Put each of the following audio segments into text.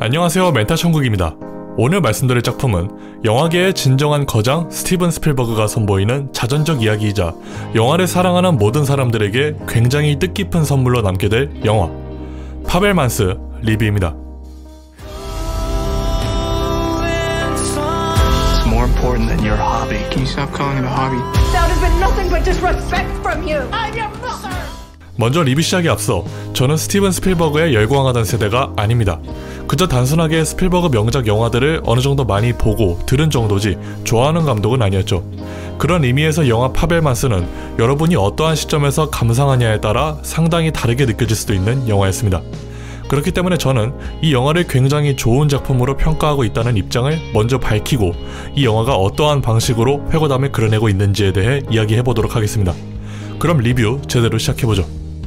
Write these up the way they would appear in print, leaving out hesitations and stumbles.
안녕하세요, 멘탈천국입니다. 오늘 말씀드릴 작품은 영화계의 진정한 거장 스티븐 스필버그가 선보이는 자전적 이야기이자 영화를 사랑하는 모든 사람들에게 굉장히 뜻깊은 선물로 남게 될 영화 파벨만스 리뷰입니다. It's more important than your hobby. Can you stop calling it a hobby? That has been nothing but disrespect from you. I'm your mother. 먼저 리뷰 시작에 앞서 저는 스티븐 스필버그에 열광하던 세대가 아닙니다. 그저 단순하게 스필버그 명작 영화들을 어느 정도 많이 보고 들은 정도지 좋아하는 감독은 아니었죠. 그런 의미에서 영화 파벨만스는 여러분이 어떠한 시점에서 감상하냐에 따라 상당히 다르게 느껴질 수도 있는 영화였습니다. 그렇기 때문에 저는 이 영화를 굉장히 좋은 작품으로 평가하고 있다는 입장을 먼저 밝히고 이 영화가 어떠한 방식으로 회고담을 그려내고 있는지에 대해 이야기해보도록 하겠습니다. 그럼 리뷰 제대로 시작해보죠.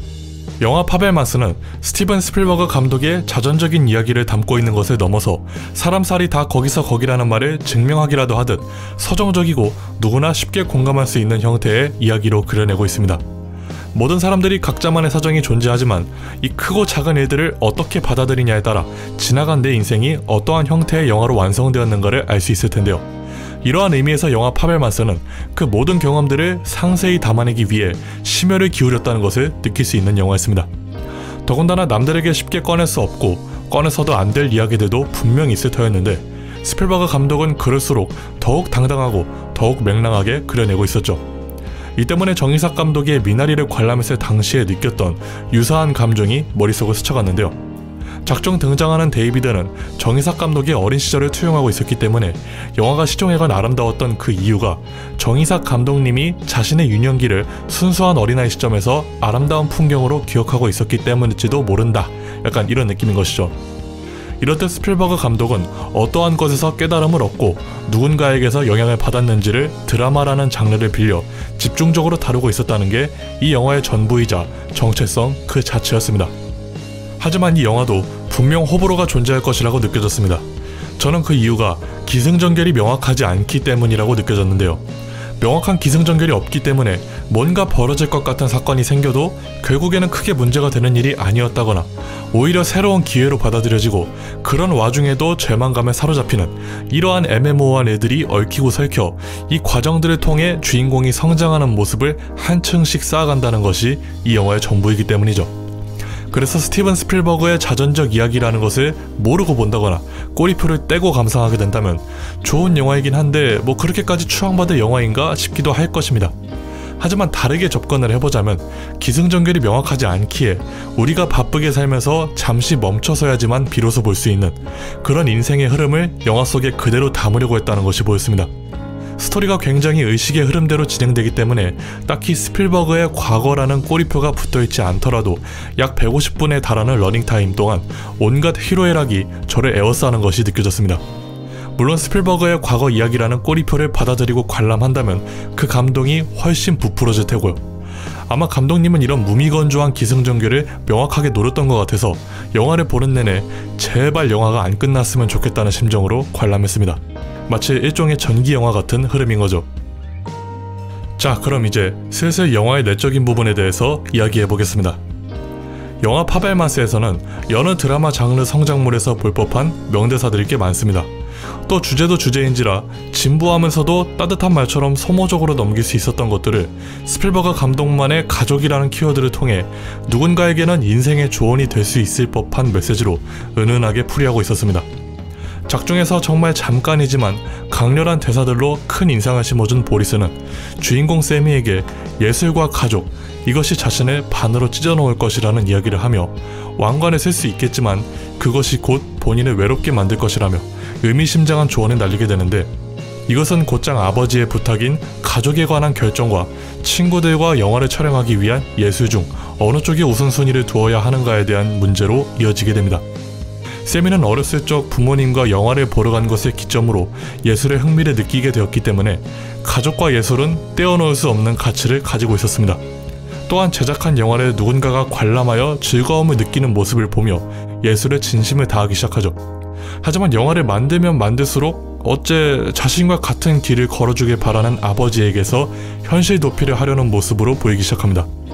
영화 파벨만스는 스티븐 스필버그 감독의 자전적인 이야기를 담고 있는 것을 넘어서 사람 살이 다 거기서 거기라는 말을 증명하기라도 하듯 서정적이고 누구나 쉽게 공감할 수 있는 형태의 이야기로 그려내고 있습니다. 모든 사람들이 각자만의 사정이 존재하지만 이 크고 작은 일들을 어떻게 받아들이냐에 따라 지나간 내 인생이 어떠한 형태의 영화로 완성되었는가를 알 수 있을 텐데요. 이러한 의미에서 영화 파벨만스는 그 모든 경험들을 상세히 담아내기 위해 심혈을 기울였다는 것을 느낄 수 있는 영화였습니다. 더군다나 남들에게 쉽게 꺼낼 수 없고 꺼내서도 안 될 이야기들도 분명히 있을 터였는데 스필버그 감독은 그럴수록 더욱 당당하고 더욱 맹랑하게 그려내고 있었죠. 이 때문에 정이삭 감독의 미나리를 관람했을 당시에 느꼈던 유사한 감정이 머릿속을 스쳐갔는데요. 작중 등장하는 데이비드는 정이삭 감독의 어린 시절을 투영하고 있었기 때문에 영화가 시종일관 아름다웠던 그 이유가 정이삭 감독님이 자신의 유년기를 순수한 어린아이 시점에서 아름다운 풍경으로 기억하고 있었기 때문일지도 모른다, 약간 이런 느낌인 것이죠. 이렇듯 스필버그 감독은 어떠한 것에서 깨달음을 얻고 누군가에게서 영향을 받았는지를 드라마라는 장르를 빌려 집중적으로 다루고 있었다는 게 이 영화의 전부이자 정체성 그 자체였습니다. 하지만 이 영화도 분명 호불호가 존재할 것이라고 느껴졌습니다. 저는 그 이유가 기승전결이 명확하지 않기 때문이라고 느껴졌는데요. 명확한 기승전결이 없기 때문에 뭔가 벌어질 것 같은 사건이 생겨도 결국에는 크게 문제가 되는 일이 아니었다거나 오히려 새로운 기회로 받아들여지고 그런 와중에도 절망감에 사로잡히는 이러한 애매모호한 애들이 얽히고 설켜 이 과정들을 통해 주인공이 성장하는 모습을 한층씩 쌓아간다는 것이 이 영화의 전부이기 때문이죠. 그래서 스티븐 스필버그의 자전적 이야기라는 것을 모르고 본다거나 꼬리표를 떼고 감상하게 된다면 좋은 영화이긴 한데 뭐 그렇게까지 추앙받을 영화인가 싶기도 할 것입니다. 하지만 다르게 접근을 해보자면 기승전결이 명확하지 않기에 우리가 바쁘게 살면서 잠시 멈춰서야지만 비로소 볼 수 있는 그런 인생의 흐름을 영화 속에 그대로 담으려고 했다는 것이 보였습니다. 스토리가 굉장히 의식의 흐름대로 진행되기 때문에 딱히 스필버그의 과거라는 꼬리표가 붙어있지 않더라도 약 150분에 달하는 러닝타임 동안 온갖 희로애락이 저를 에워싸는 것이 느껴졌습니다. 물론 스필버그의 과거 이야기라는 꼬리표를 받아들이고 관람한다면 그 감동이 훨씬 부풀어질 테고요. 아마 감독님은 이런 무미건조한 기승전결을 명확하게 노렸던 것 같아서 영화를 보는 내내 제발 영화가 안 끝났으면 좋겠다는 심정으로 관람했습니다. 마치 일종의 전기영화 같은 흐름인 거죠. 자, 그럼 이제 슬슬 영화의 내적인 부분에 대해서 이야기해보겠습니다. 영화 파벨만스에서는 여느 드라마 장르 성장물에서 볼 법한 명대사들이 꽤 많습니다. 또 주제도 주제인지라 진부하면서도 따뜻한 말처럼 소모적으로 넘길 수 있었던 것들을 스필버그 감독만의 가족이라는 키워드를 통해 누군가에게는 인생의 조언이 될 수 있을 법한 메시지로 은은하게 풀이하고 있었습니다. 작중에서 정말 잠깐이지만 강렬한 대사들로 큰 인상을 심어준 보리스는 주인공 세미에게 예술과 가족, 이것이 자신을 반으로 찢어놓을 것이라는 이야기를 하며 왕관을 쓸 수 있겠지만 그것이 곧 본인을 외롭게 만들 것이라며 의미심장한 조언을 날리게 되는데 이것은 곧장 아버지의 부탁인 가족에 관한 결정과 친구들과 영화를 촬영하기 위한 예술 중 어느 쪽에 우선순위를 두어야 하는가에 대한 문제로 이어지게 됩니다. 세미는 어렸을 적 부모님과 영화를 보러 간 것을 기점으로 예술의 흥미를 느끼게 되었기 때문에 가족과 예술은 떼어놓을 수 없는 가치를 가지고 있었습니다. 또한 제작한 영화를 누군가가 관람하여 즐거움을 느끼는 모습을 보며 예술에 진심을 다하기 시작하죠. 하지만 영화를 만들면 만들수록 어째 자신과 같은 길을 걸어주길 바라는 아버지에게서 현실 도피를 하려는 모습으로 보이기 시작합니다.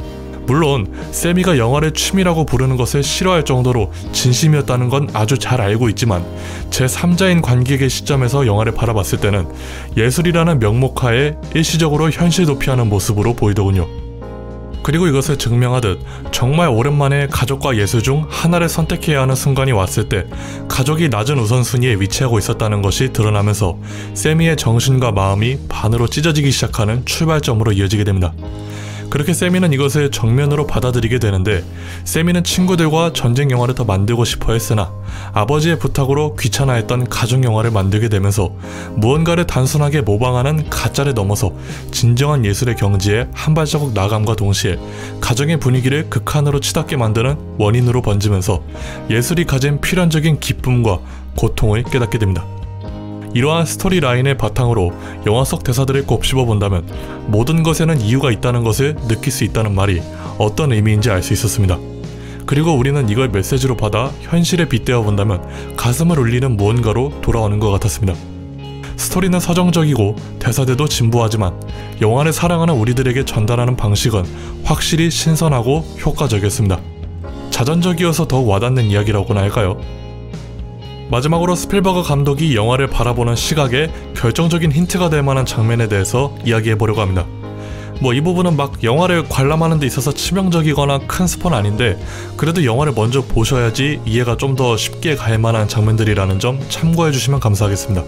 물론 세미가 영화를 취미라고 부르는 것을 싫어할 정도로 진심이었다는 건 아주 잘 알고 있지만 제3자인 관객의 시점에서 영화를 바라봤을 때는 예술이라는 명목하에 일시적으로 현실 도피하는 모습으로 보이더군요. 그리고 이것을 증명하듯 정말 오랜만에 가족과 예술 중 하나를 선택해야 하는 순간이 왔을 때 가족이 낮은 우선순위에 위치하고 있었다는 것이 드러나면서 세미의 정신과 마음이 반으로 찢어지기 시작하는 출발점으로 이어지게 됩니다. 그렇게 세미는 이것을 정면으로 받아들이게 되는데 세미는 친구들과 전쟁 영화를 더 만들고 싶어 했으나 아버지의 부탁으로 귀찮아했던 가족 영화를 만들게 되면서 무언가를 단순하게 모방하는 가짜를 넘어서 진정한 예술의 경지에 한 발자국 나감과 동시에 가정의 분위기를 극한으로 치닫게 만드는 원인으로 번지면서 예술이 가진 필연적인 기쁨과 고통을 깨닫게 됩니다. 이러한 스토리 라인을 바탕으로 영화 속 대사들을 곱씹어 본다면 모든 것에는 이유가 있다는 것을 느낄 수 있다는 말이 어떤 의미인지 알 수 있었습니다. 그리고 우리는 이걸 메시지로 받아 현실에 빗대어 본다면 가슴을 울리는 무언가로 돌아오는 것 같았습니다. 스토리는 서정적이고 대사들도 진부하지만 영화를 사랑하는 우리들에게 전달하는 방식은 확실히 신선하고 효과적이었습니다. 자전적이어서 더욱 와닿는 이야기라고나 할까요? 마지막으로 스필버그 감독이 영화를 바라보는 시각에 결정적인 힌트가 될 만한 장면에 대해서 이야기해보려고 합니다. 이 부분은 막 영화를 관람하는 데 있어서 치명적이거나 큰 스포는 아닌데 그래도 영화를 먼저 보셔야지 이해가 좀 더 쉽게 갈 만한 장면들이라는 점 참고해주시면 감사하겠습니다.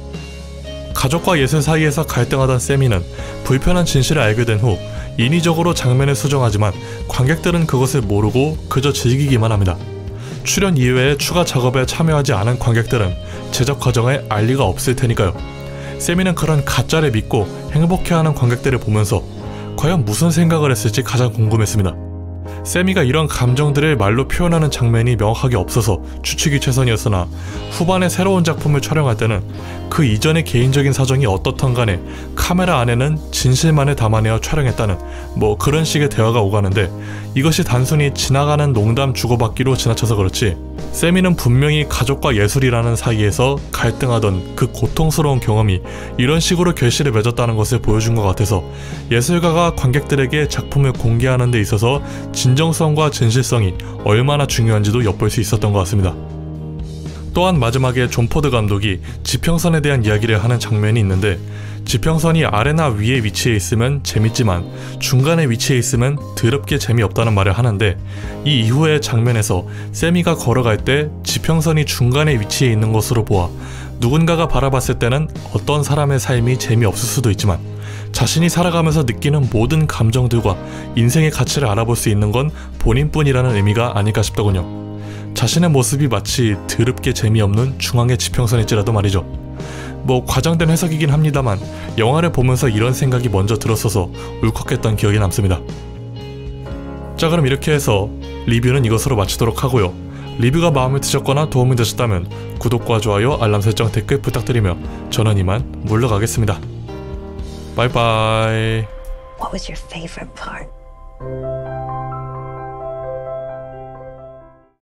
가족과 예술 사이에서 갈등하던 세미는 불편한 진실을 알게 된 후 인위적으로 장면을 수정하지만 관객들은 그것을 모르고 그저 즐기기만 합니다. 출연 이외에 추가 작업에 참여하지 않은 관객들은 제작 과정에 알 리가 없을 테니까요. 세미는 그런 가짜를 믿고 행복해하는 관객들을 보면서 과연 무슨 생각을 했을지 가장 궁금했습니다. 세미가 이런 감정들을 말로 표현하는 장면이 명확하게 없어서 추측이 최선이었으나 후반에 새로운 작품을 촬영할 때는 그 이전의 개인적인 사정이 어떻든 간에 카메라 안에는 진실만을 담아내어 촬영했다는 그런 식의 대화가 오가는데 이것이 단순히 지나가는 농담 주고받기로 지나쳐서 그렇지 세미는 분명히 가족과 예술이라는 사이에서 갈등하던 그 고통스러운 경험이 이런 식으로 결실을 맺었다는 것을 보여준 것 같아서 예술가가 관객들에게 작품을 공개하는 데 있어서 진정성과 진실성이 얼마나 중요한지도 엿볼 수 있었던 것 같습니다. 또한 마지막에 존 포드 감독이 지평선에 대한 이야기를 하는 장면이 있는데 지평선이 아래나 위에 위치해 있으면 재밌지만 중간에 위치해 있으면 더럽게 재미없다는 말을 하는데 이 이후의 장면에서 세미가 걸어갈 때 지평선이 중간에 위치해 있는 것으로 보아 누군가가 바라봤을 때는 어떤 사람의 삶이 재미없을 수도 있지만 자신이 살아가면서 느끼는 모든 감정들과 인생의 가치를 알아볼 수 있는 건 본인뿐이라는 의미가 아닐까 싶더군요. 자신의 모습이 마치 더럽게 재미없는 중앙의 지평선일지라도 말이죠. 과장된 해석이긴 합니다만 영화를 보면서 이런 생각이 먼저 들었어서 울컥했던 기억이 남습니다. 자, 그럼 이렇게 해서 리뷰는 이것으로 마치도록 하고요. 리뷰가 마음에 드셨거나 도움이 되셨다면 구독과 좋아요, 알람 설정, 댓글 부탁드리며 저는 이만 물러가겠습니다. 바이바이. What was your favorite part?